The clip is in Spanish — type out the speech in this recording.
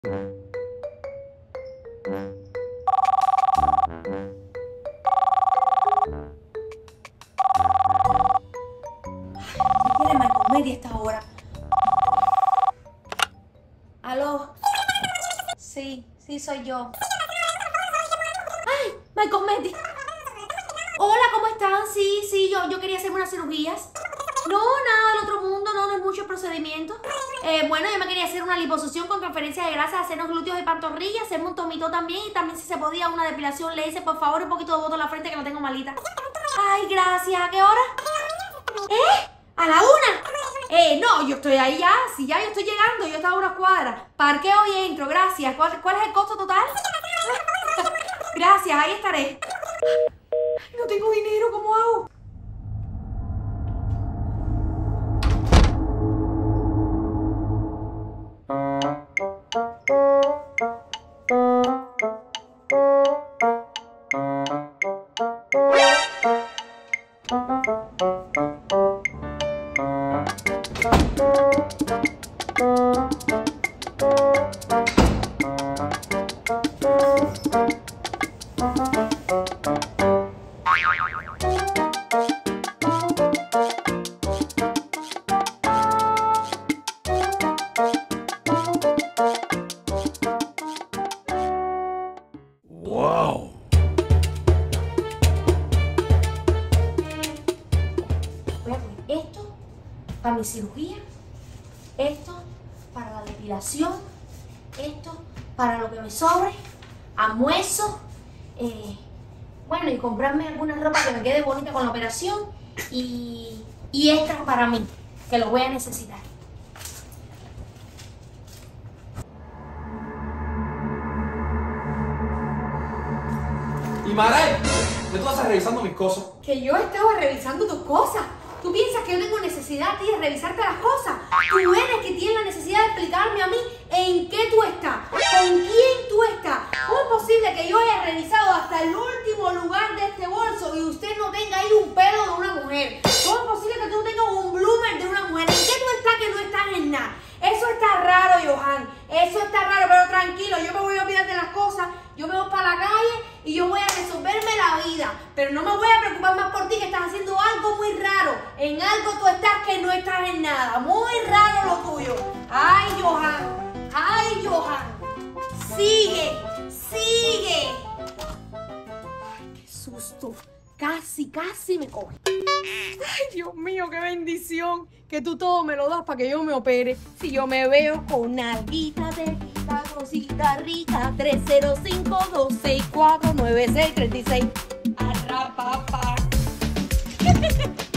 ¿Qué quiere Michael Medi a esta hora? ¿Aló? Sí, soy yo. ¡Ay! Michael Medi. Hola, ¿cómo están? Sí, yo quería hacerme unas cirugías. No, nada del otro mundo, no es mucho procedimiento. Bueno, yo me quería hacer una liposucción con transferencia de grasa, hacernos glúteos y pantorrillas, hacerme un tomito también y también si se podía una depilación laser, por favor, un poquito de botox en la frente que lo tengo malita. Ay, gracias. ¿A qué hora? ¿A la 1? No, yo estoy ahí ya, sí, ya yo estoy llegando, yo estaba a unas cuadras. Parqueo y entro, gracias. ¿Cuál es el costo total? Gracias, ahí estaré. No tengo dinero, ¿cómo hago? ¡Wow! Voy a poner esto para mi cirugía, esto para la depilación, esto para lo que me sobre, almuerzo, bueno, y comprarme alguna ropa que me quede bonita con la operación y esta para mí, que lo voy a necesitar. Y Maray, ¿qué tú estás revisando mis cosas? Que yo estaba revisando tus cosas. ¿Tú piensas que yo tengo necesidad a ti de revisarte las cosas? Tú eres que tienes la necesidad de explicarme a mí en qué tú estás, con quién tú estás. ¿Cómo es posible que yo haya revisado hasta el último lugar de este bolso y usted no tenga ahí un pelo de una mujer? ¿Cómo es posible que tú no tengas un bloomer de una mujer? ¿En qué tú estás que no estás en nada? Eso está raro, Johan. Eso está raro, pero tranquilo, yo me voy a olvidar de las cosas. Yo me voy para la calle y yo voy a resolverme la vida. Pero no me voy a preocupar más por ti, que estás haciendo algo muy raro. En algo tú estás que no estás en nada. Muy raro lo tuyo. Ay, Johan. Ay, Johan. Sigue. Ay, qué susto. Casi me coge. Ay, Dios mío, qué bendición. Que tú todo me lo das para que yo me opere. Si yo me veo con alguita de cosita rica. 305-264-9636. Arrapapa.